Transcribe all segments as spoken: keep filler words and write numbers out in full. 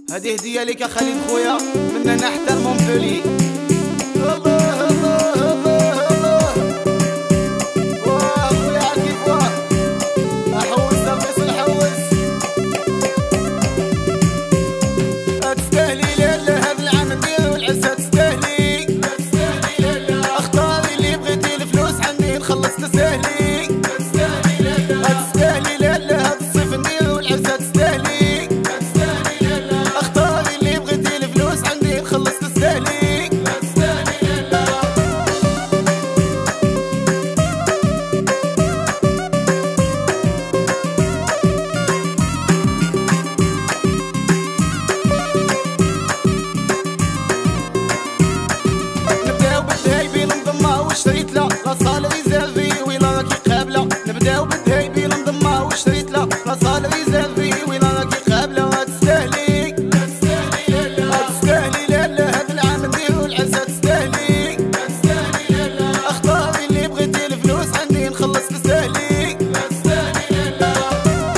هذه هدية لك يا خالد خويا من هنا حتى لمونبولي. الله الله الله الله واه خويا عكيف واه احوس نفس نحوس. تستاهلي لالا هاد العام نديرو العزة تستاهلي تستاهلي اختاري اللي بغيتي الفلوس عندي نخلص تستاهلي تستاهلي لالا تستاهلي لالا هاد الصيف نديرو العزة تستاهلي تستاهلي لالا اختاري اللي بغيتي الفلوس عندي نخلص تستاهلي تستاهلي لالا. نبداو بالدهيبي المضمة واشتريت لا لا صال ريزيرفي ويلا راكي قابلة. نبداو بالدهيبي المضمة واشتريت لا لا صال ريزيرفي ويلا راكي قابلة. تستاهلي تستاهلي لالا تستاهلي لالا هاد العام نديرو العزة تستاهلي تستاهلي لالا اختاري اللي بغيتي الفلوس عندي نخلص تستاهلي تستاهلي لالا.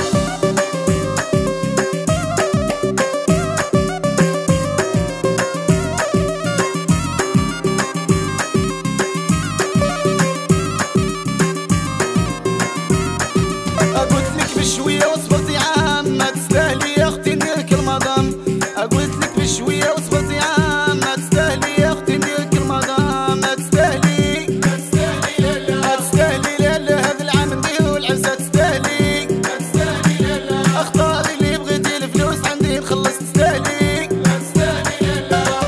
قلت لك بشوية وصبرتي عام ما تستاهلي يا اختي نديرك المدام. قلت لك بشوية وصبرتي عام ما تستاهلي يا اختي نديرك المدام. ما تستاهلي تستاهلي لالا تستاهلي لالا هاد العام نديرو العزة تستاهلي تستاهلي لالا اختاري اللي بغيتي الفلوس عندي نخلص تستاهلي تستاهلي لالا.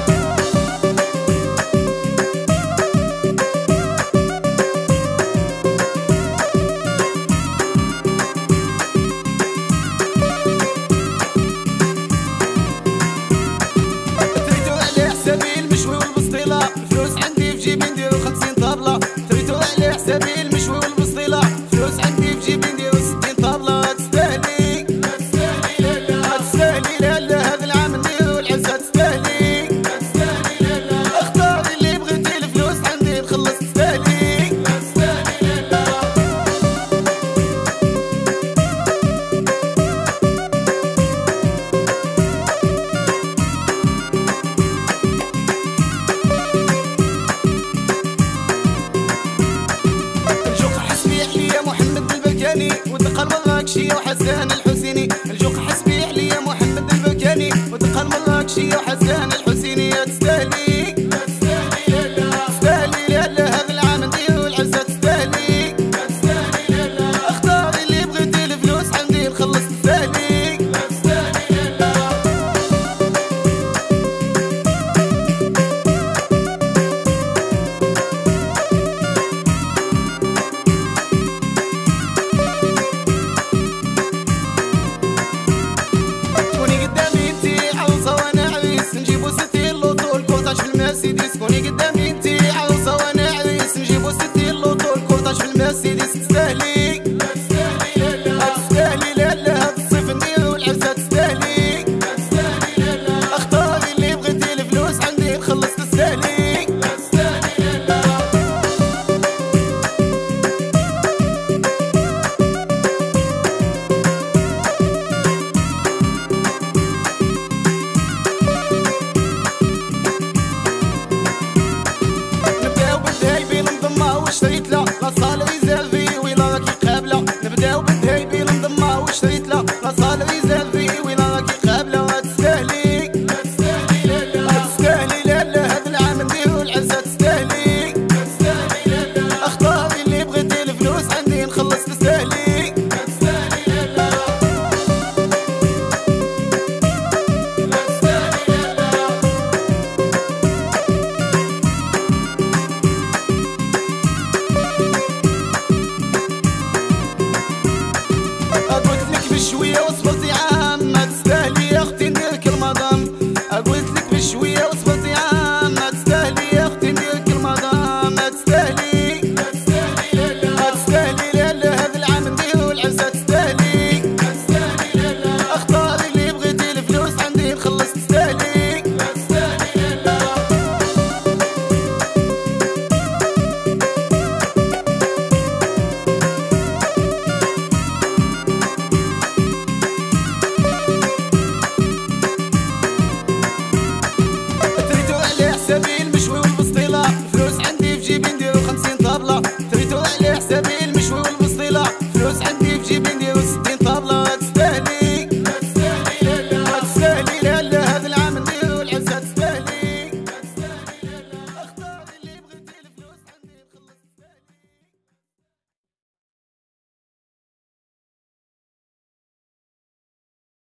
تريدو على حسابي المشوي والبسطيلة الفلوس عندي في جيبي نديرو خمسين طابلة. تريدو على حسابي المشوي والبسطيلة الفلوس عندي في جيبي نديرو ستين طابلة. تستاهلي تستاهلي لالا تستاهلي لالا هاد العام نديرو العزة تستاهلي تستاهلي لالا اختاري اللي بغيتي الفلوس عندي نخلص تستاهلي تستاهلي لالا. الجوق حسبي عليا محمد البركاني ودقة المراكشية وحسان الحسيني. الجوق حسبي عليا محمد البركاني ودقة المراكشية وحسان الحسيني.